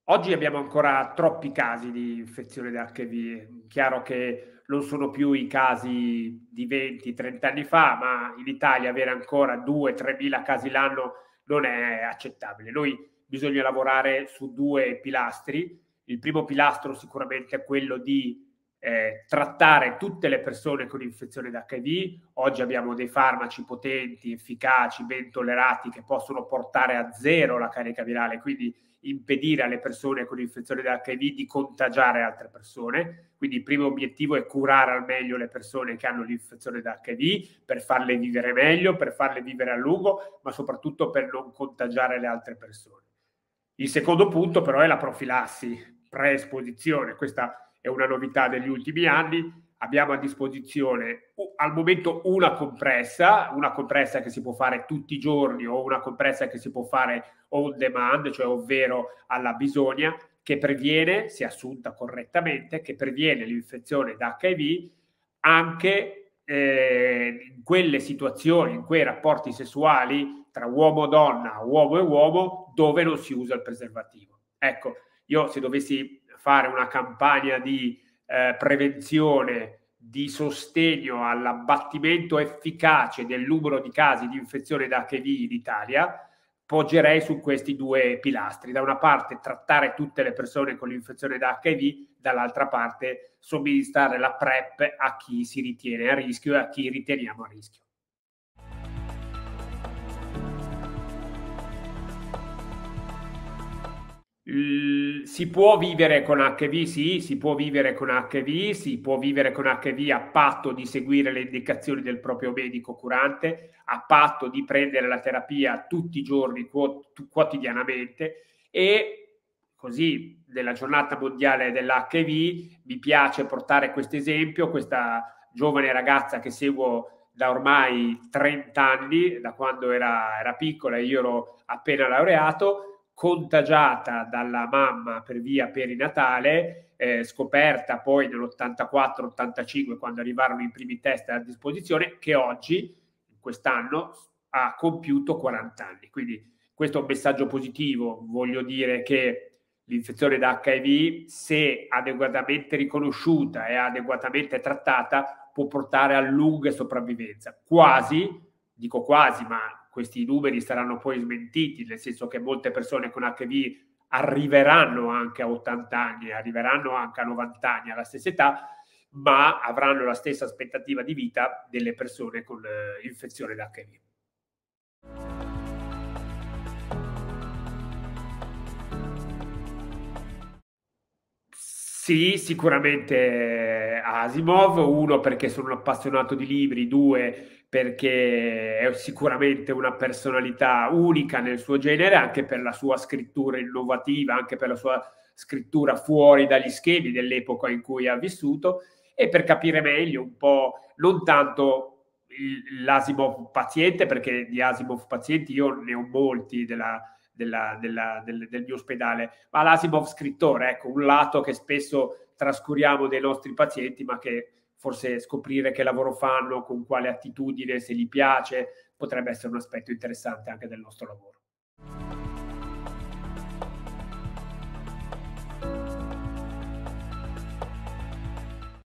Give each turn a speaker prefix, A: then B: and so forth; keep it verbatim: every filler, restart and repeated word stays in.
A: Oggi abbiamo ancora troppi casi di infezione da acca i vi. Chiaro che non sono più i casi di venti, trenta anni fa, ma in Italia avere ancora due tremila casi l'anno non è accettabile. Noi bisogna lavorare su due pilastri. Il primo pilastro sicuramente è quello di eh, trattare tutte le persone con infezione da acca i vi. Oggi abbiamo dei farmaci potenti, efficaci, ben tollerati, che possono portare a zero la carica virale, quindi impedire alle persone con infezione da acca i vi di contagiare altre persone. Quindi il primo obiettivo è curare al meglio le persone che hanno l'infezione da acca i vi, per farle vivere meglio, per farle vivere a lungo, ma soprattutto per non contagiare le altre persone. Il secondo punto però è la profilassi, pre-esposizione. Questa è una novità degli ultimi anni. Abbiamo a disposizione al momento una compressa, una compressa che si può fare tutti i giorni o una compressa che si può fare on demand, cioè ovvero alla bisogna, che previene, se assunta correttamente, che previene l'infezione da acca i vi anche eh, in quelle situazioni, in quei rapporti sessuali tra uomo e donna, uomo e uomo, dove non si usa il preservativo. Ecco, io se dovessi fare una campagna di eh, prevenzione, di sostegno all'abbattimento efficace del numero di casi di infezione da acca i vi in Italia, poggerei su questi due pilastri. Da una parte trattare tutte le persone con l'infezione da acca i vi, dall'altra parte somministrare la PrEP a chi si ritiene a rischio e a chi riteniamo a rischio. Si può vivere con acca i vi? Sì, si può vivere con acca i vi, si può vivere con acca i vi a patto di seguire le indicazioni del proprio medico curante, a patto di prendere la terapia tutti i giorni, quotidianamente, e così nella giornata mondiale dell'acca i vi mi piace portare questo esempio, questa giovane ragazza che seguo da ormai trenta anni, da quando era, era piccola, io ero appena laureato, contagiata dalla mamma per via perinatale, eh, scoperta poi nell'ottantaquattro ottantacinque, quando arrivarono i primi test a disposizione, che oggi, quest'anno, ha compiuto quaranta anni. Quindi questo è un messaggio positivo. Voglio dire che l'infezione da acca i vi, se adeguatamente riconosciuta e adeguatamente trattata, può portare a lunghe sopravvivenza. Quasi, dico quasi, ma questi numeri saranno poi smentiti, nel senso che molte persone con acca i vi arriveranno anche a ottanta anni, arriveranno anche a novanta anni, alla stessa età, ma avranno la stessa aspettativa di vita delle persone con eh, infezione da acca i vi. Sì, sicuramente Asimov, uno perché sono un appassionato di libri, due perché è sicuramente una personalità unica nel suo genere, anche per la sua scrittura innovativa, anche per la sua scrittura fuori dagli schemi dell'epoca in cui ha vissuto, e per capire meglio un po', non tanto l'Asimov paziente, perché di Asimov pazienti io ne ho molti della della, della, del, del mio ospedale, ma l'Asimov scrittore, ecco, un lato che spesso trascuriamo dei nostri pazienti, ma che forse scoprire che lavoro fanno, con quale attitudine, se gli piace, potrebbe essere un aspetto interessante anche del nostro lavoro.